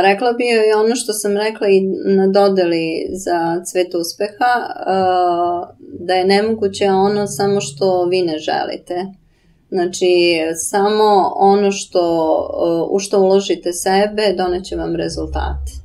rekla bi i ono što sam rekla i na dodeli za Cvet uspeha, da je nemoguće ono samo što vi ne želite. Znači, samo ono u što uložite sebe doneće vam rezultate.